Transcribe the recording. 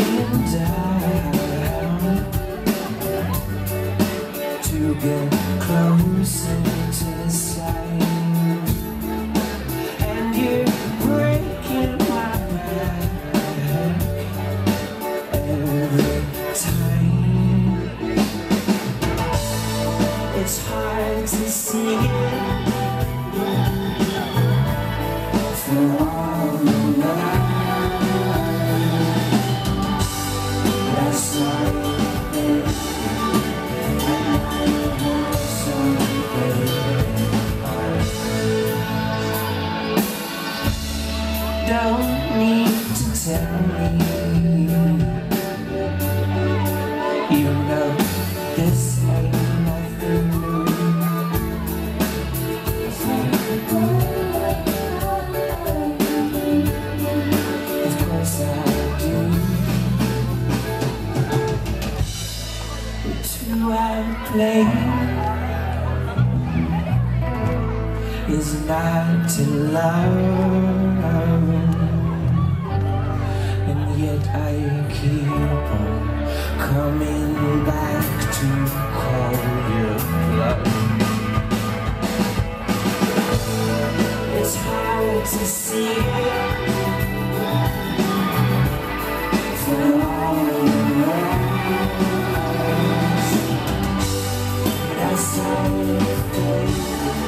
breaking down to get closer to the sign, and you're breaking my back every time. It's hard to see it for all the love. Don't need to tell me, you know this ain't nothing new. Of course I do. The two I play is not to love, and yet I keep on coming back to call your bluff. It's hard to see it for all the rest. That's all it takes.